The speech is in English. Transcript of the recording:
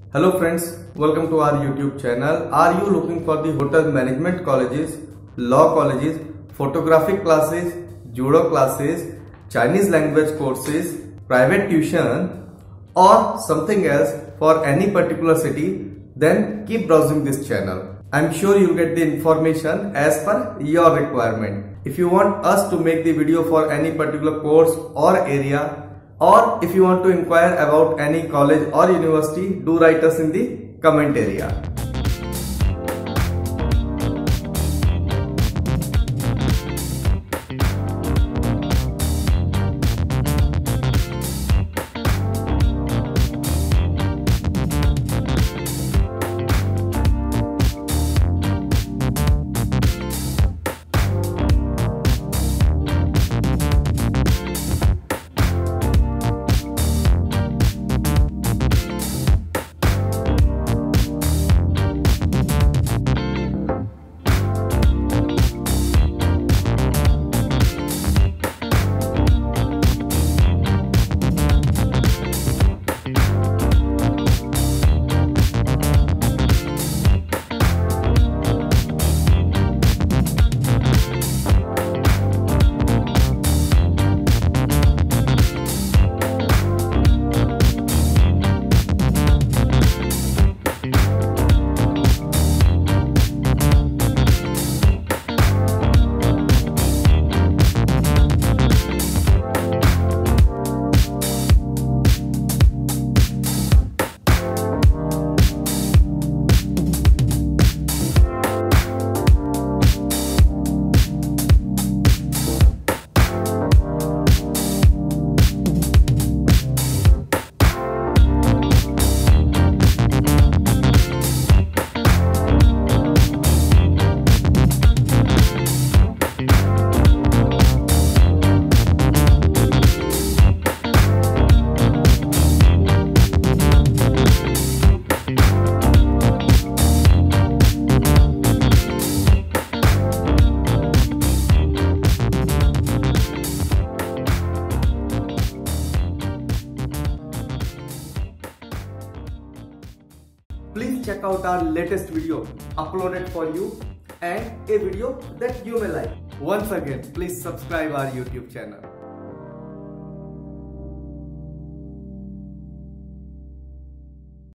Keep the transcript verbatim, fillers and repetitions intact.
Hello friends, welcome to our YouTube channel. Are you looking for the hotel management colleges, law colleges, photographic classes, judo classes, Chinese language courses, private tuition or something else for any particular city? Then keep browsing this channel. I'm sure you'll get the information as per your requirement. If you want us to make the video for any particular course or area, or if you want to inquire about any college or university, do write us in the comment area. Please check out our latest video uploaded for you and a video that you may like. Once again, please subscribe our YouTube channel.